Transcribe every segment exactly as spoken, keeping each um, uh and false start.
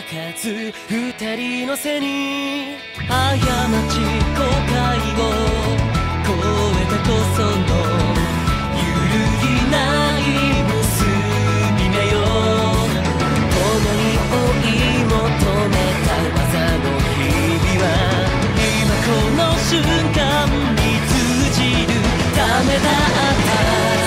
かず二人の背に過ち後悔を超えてこその揺るぎない結び目よ共に追い求めた技の日々は今この瞬間に通じるためだった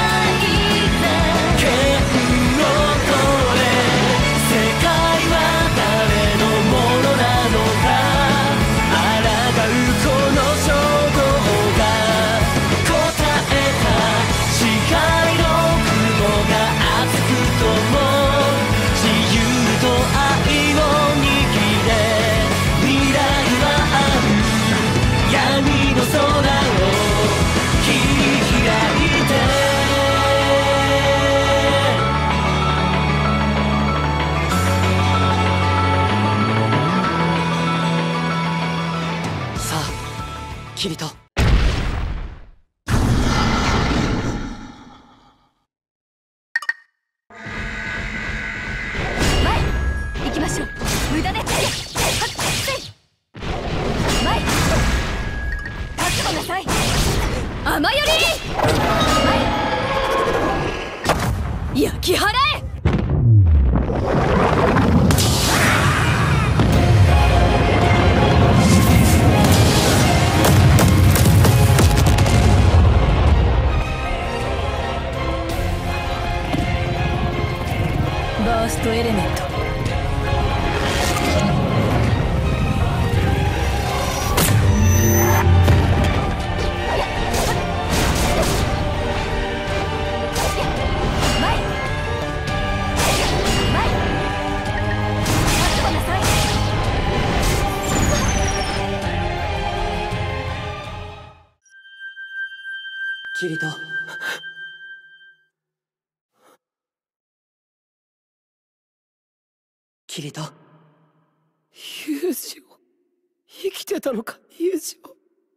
キリト。 前行きましょう。無駄で前覚悟なさい。雨より焼き払え。バーストエレメント。 キリト。キリト。 ユウジオ、生きてたのか、ユウジオ。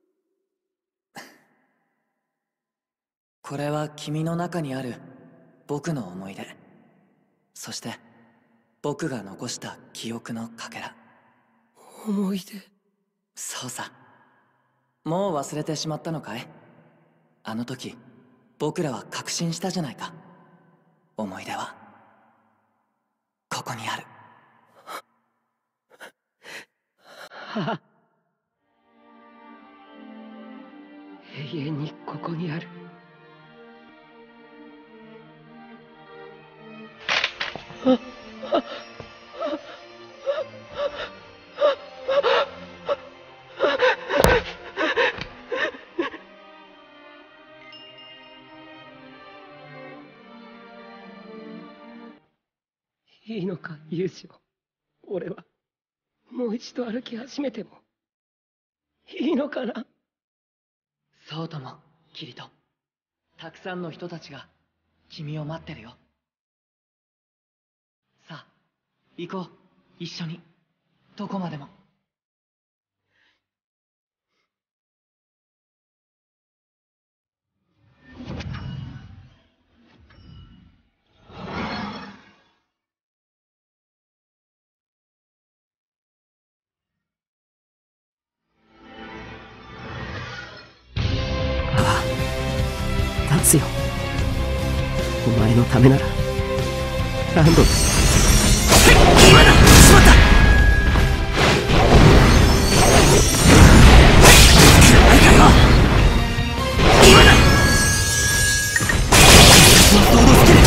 これは君の中にある僕の思い出、そして僕が残した記憶のかけら。 思い出。 そうさ。もう忘れてしまったのかい？あの時僕らは確信したじゃないか。思い出はここにある。 永遠にここにある。いいのか、ユウジオ。俺はもう一度歩き始めてもいいのかな。 そうとも、キリト。たくさんの人たちが君を待ってるよ。さあ、行こう。一緒に。どこまでも。 立つよ。お前のためならランドで。今だ。しまった。暗いかよ。今だ。もっと脅つける。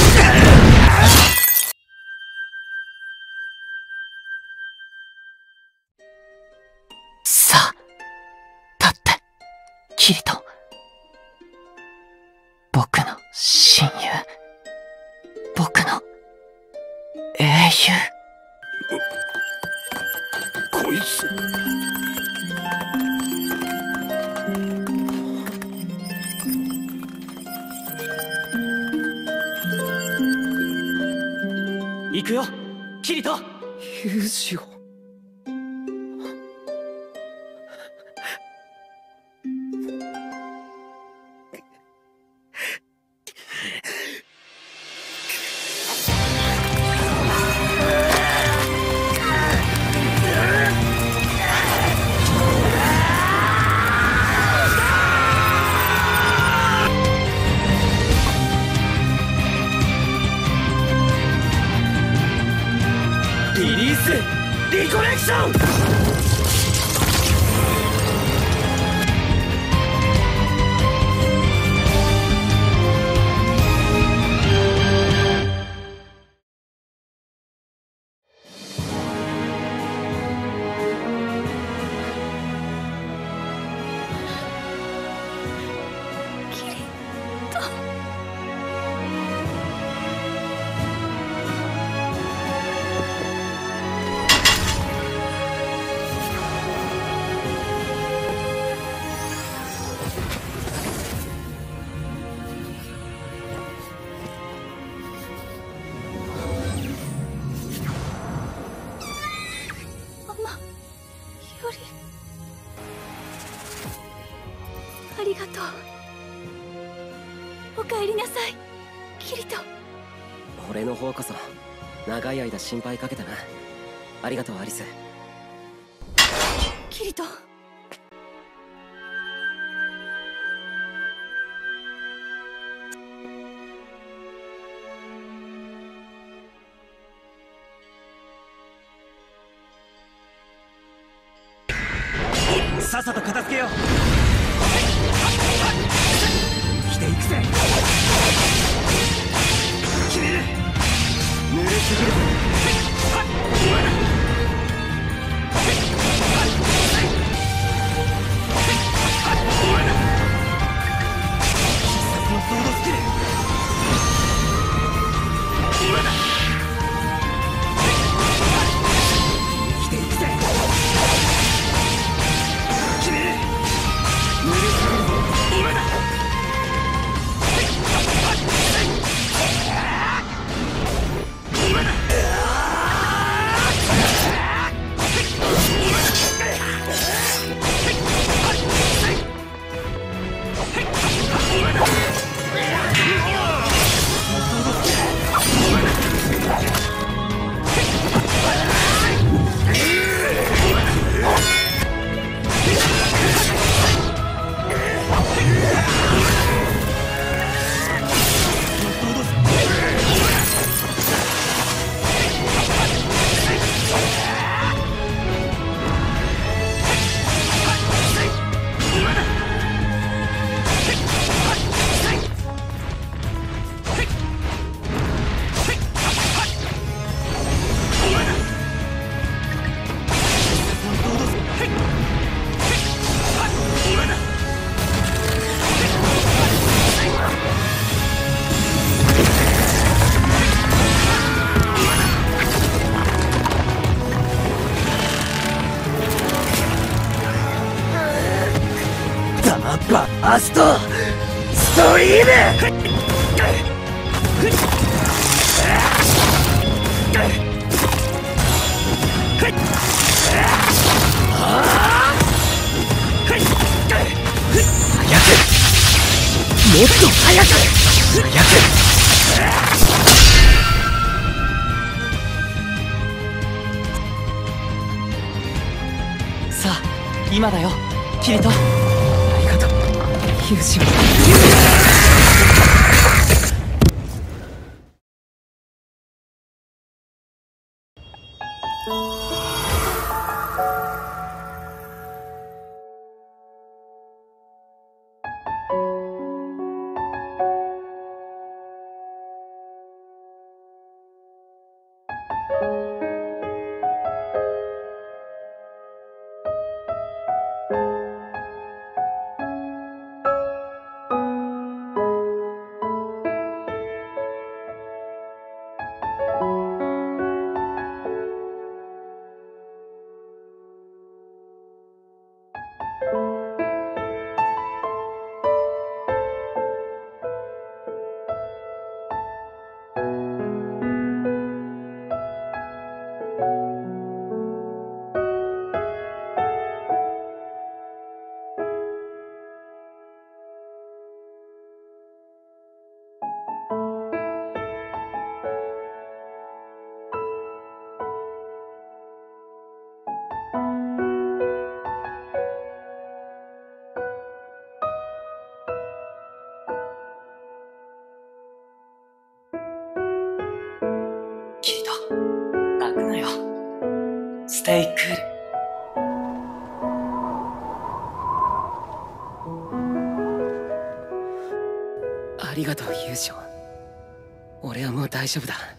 さあ、立って、キリト。僕の親友、僕の英雄。 こいつ。 行くよ、キリト。 ユウジオ。 リコレクション。 ありがとう。お帰りなさい、キリト。 俺の方こそ長い間心配かけたな。ありがとうアリス。 キリト。 さっさと片付けよう。生きていくぜ。決める。ぬるすぎる。必殺のソードスキル。今だ。生きていくぜ。決める。ぬるすぎるぞ。今だ。バーストストリーム。早く、もっと早く、早く。さあ今だよキリト。勇士はステイクール。ありがとう友情。俺はもう大丈夫だ。